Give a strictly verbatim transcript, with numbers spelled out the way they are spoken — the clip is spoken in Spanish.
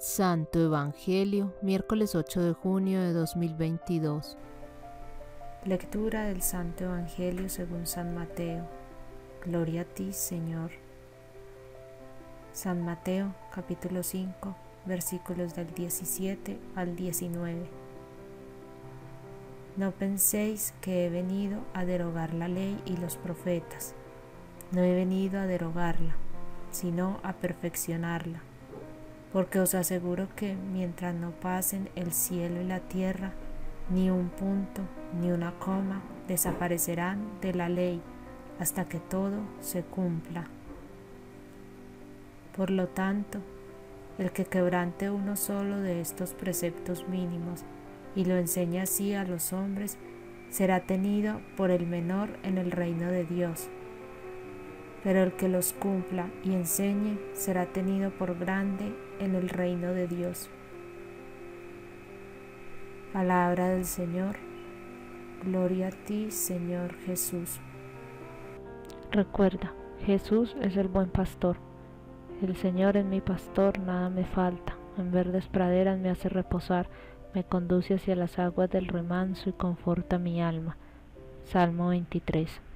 Santo Evangelio, miércoles ocho de junio de dos mil veintidós. Lectura del Santo Evangelio según San Mateo. Gloria a ti, Señor. San Mateo, capítulo cinco, versículos del diecisiete al diecinueve. No penséis que he venido a derogar la ley y los profetas. No he venido a derogarla, sino a perfeccionarla. Porque os aseguro que mientras no pasen el cielo y la tierra, ni un punto ni una coma desaparecerán de la ley hasta que todo se cumpla. Por lo tanto, el que quebrante uno solo de estos preceptos mínimos y lo enseñe así a los hombres, será tenido por el menor en el reino de Dios. Pero el que los cumpla y enseñe será tenido por grande en el reino de Dios. Palabra del Señor. Gloria a ti, Señor Jesús. Recuerda, Jesús es el buen pastor. El Señor es mi pastor, nada me falta. En verdes praderas me hace reposar, me conduce hacia las aguas del remanso y conforta mi alma. Salmo veintitrés.